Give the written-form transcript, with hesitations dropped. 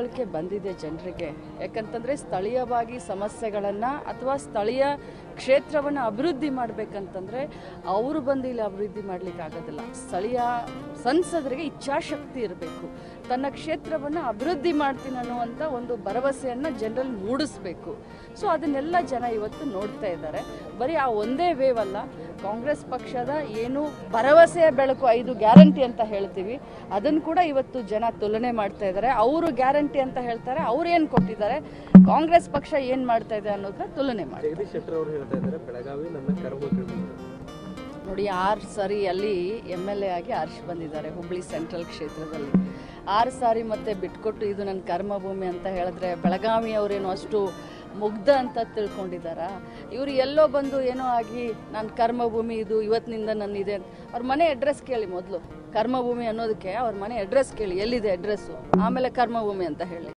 ತಿಳುವಳಿಕೆ ಬಂದಿದೆ ಜನರಿಗೆ. ಯಾಕಂತಂದರೆ ಸ್ಥಳೀಯವಾಗಿ ಸಮಸ್ಯೆಗಳನ್ನು ಅಥವಾ ಸ್ಥಳೀಯ ಕ್ಷೇತ್ರವನ್ನು ಅಭಿವೃದ್ಧಿ ಮಾಡಬೇಕಂತಂದರೆ ಅವರು ಬಂದು ಇಲ್ಲಿ ಅಭಿವೃದ್ಧಿ ಮಾಡಲಿಕ್ಕಾಗೋದಿಲ್ಲ. ಸ್ಥಳೀಯ ಸಂಸದರಿಗೆ ಇಚ್ಛಾಶಕ್ತಿ ಇರಬೇಕು. ತನ್ನ ಕ್ಷೇತ್ರವನ್ನು ಅಭಿವೃದ್ಧಿ ಮಾಡ್ತೀನಿ ಅನ್ನುವಂಥ ಒಂದು ಭರವಸೆಯನ್ನು ಜನರಲ್ಲಿ ಮೂಡಿಸಬೇಕು. ಸೊ ಅದನ್ನೆಲ್ಲ ಜನ ಇವತ್ತು ನೋಡ್ತಾ ಇದ್ದಾರೆ. ಬರೀ ಆ ಒಂದೇ ವೇವ್ ಅಲ್ಲ, ಕಾಂಗ್ರೆಸ್ ಪಕ್ಷದ ಏನು ಭರವಸೆಯ ಬೆಳಕು 5 ಗ್ಯಾರಂಟಿ ಅಂತ ಹೇಳ್ತೀವಿ, ಅದನ್ನು ಕೂಡ ಇವತ್ತು ಜನ ತುಲನೆ ಮಾಡ್ತಾ ಇದ್ದಾರೆ. ಅವರು ಗ್ಯಾರಂಟಿ ಅಂತ ಹೇಳ್ತಾರೆ, ಅವ್ರು ಏನು ಕೊಟ್ಟಿದ್ದಾರೆ, ಕಾಂಗ್ರೆಸ್ ಪಕ್ಷ ಏನು ಮಾಡ್ತಾ ಇದೆ ಅನ್ನೋದನ್ನ ತುಲನೆ ಮಾಡಿ. ನೋಡಿ, 6 ಸಾರಿ ಅಲ್ಲಿ MLA ಆಗಿ ಆರ್ಶ್ ಬಂದಿದ್ದಾರೆ ಹುಬ್ಳಿ ಸೆಂಟ್ರಲ್ ಕ್ಷೇತ್ರದಲ್ಲಿ. 6 ಸಾರಿ ಮತ್ತೆ ಬಿಟ್ಕೊಟ್ಟು ಇದು ನನ್ನ ಕರ್ಮಭೂಮಿ ಅಂತ ಹೇಳಿದ್ರೆ ಬೆಳಗಾವಿ ಅವರೇನು ಅಷ್ಟು ಮುಗ್ಧ ಅಂತ ತಿಳ್ಕೊಂಡಿದ್ದಾರಾ? ಇವರು ಎಲ್ಲೋ ಬಂದು ಏನೋ ಆಗಿ ನನ್ನ ಕರ್ಮಭೂಮಿ ಇದು ಇವತ್ತಿನಿಂದ ನನ್ನಿದೆ. ಅವ್ರ ಮನೆ ಅಡ್ರೆಸ್ ಕೇಳಿ ಮೊದಲು. ಕರ್ಮಭೂಮಿ ಅನ್ನೋದಕ್ಕೆ ಅವ್ರ ಮನೆ ಅಡ್ರೆಸ್ ಕೇಳಿ, ಎಲ್ಲಿದೆ ಅಡ್ರೆಸ್ಸು, ಆಮೇಲೆ ಕರ್ಮಭೂಮಿ ಅಂತ ಹೇಳಿ.